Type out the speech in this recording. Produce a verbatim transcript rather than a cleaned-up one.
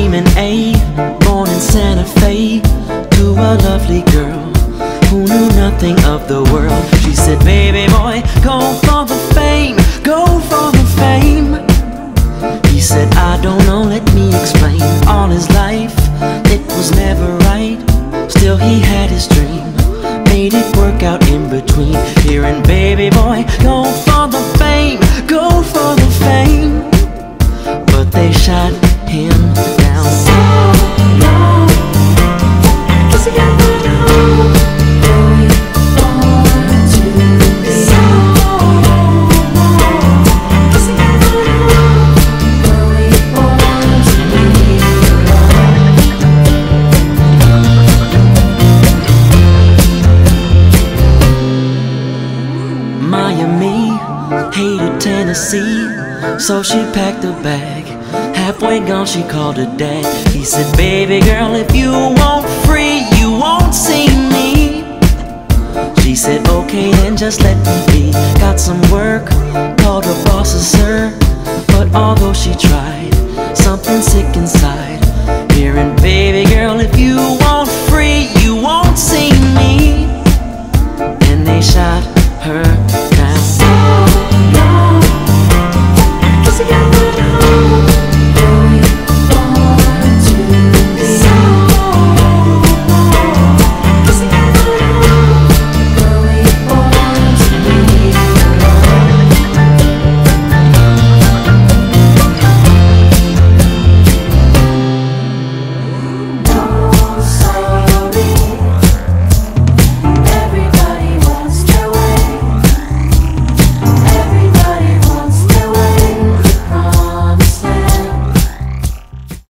screaming A, born in Santa Fe, to a lovely girl who knew nothing of the world. She said, baby boy, go for the fame, go for the fame. He said, I don't know, let me explain. All his life, it was never right. Still he had his dream, made it work out in between. Hearing, baby boy, go for the fame, go for the fame. But they shot him down. So long, 'cause he got the know. Miami, hated Tennessee, so she packed a bag. Halfway gone, she called her dad. He said, baby girl, if you want free, you won't see me. She said, okay, then just let me be. Got some work, called her bosses, sir. But although she tried, something sick inside